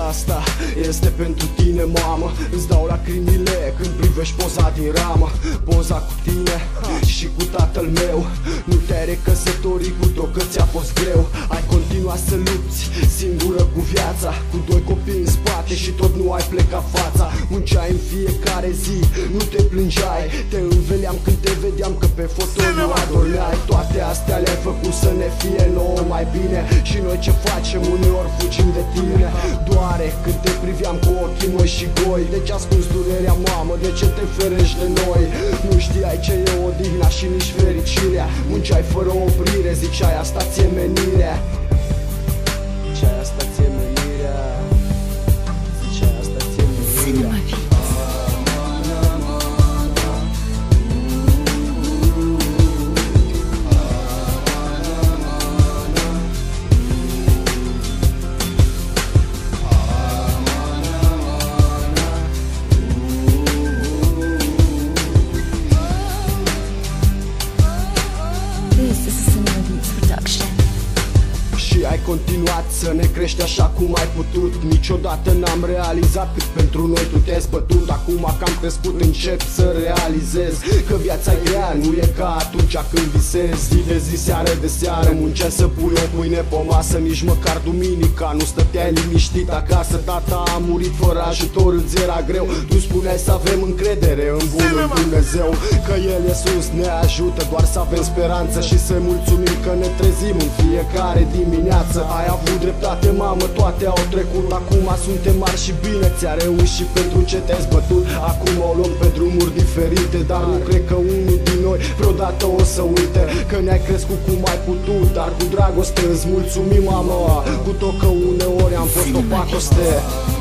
asta este pentru tine, mamă. Îți dau lacrimile când privești poza din ramă. Poza cu tine și cu tatăl meu. Nu te-ai recăsătorit cu tot că ți-a fost greu. Ai continuat să lupți singură cu viața, cu doi copii în spate și tot nu ai plecat fața. Munceai în fiecare zi, nu te plângeai. Te înveleam când te vedeam că pe foto nu adormeai. Toate astea le-ai făcut să ne fie nouă mai bine. Și noi ce facem? Uneori fugim de tine. Doare când te priveam cu ochii măi și goi. De ce ascunzi durerea, mamă? De ce te ferești de noi? Nu știai ce e odihna și nici fericirea. Munceai fără oprire, ziceai asta ție menirea. Ziceai asta ție menirea. Ziceai asta ție menirea. Și ai continuat să ne crești așa cum ai putut. Niciodată n-am realizat cât pentru noi tu te-ai zbătut. Acum că am crescut încep să realizez că viața e grea, nu e ca atunci când visezi. Zi de zi, seară de seară, munceai să pui o pâine pe masă. Nici măcar duminica nu stăteai liniștit acasă. Tata a murit fără ajutor, îți era greu. Tu spuneai să avem încredere în bunul Dumnezeu, că El e sus, ne ajută doar să avem speranță și să-i mulțumim că ne trezim în fiecare dimineață. Ai avut dreptate, mamă, toate au trecut. Acum suntem mari și bine ți-a reușit pentru ce te-ai zbătut. Acum o luăm pe drumuri diferite, dar nu cred că unul din noi vreodată o să uite că ne-ai crescut cum ai putut. Dar cu dragoste îți mulțumim, mamă, cu tot că uneori am fost o pacoste.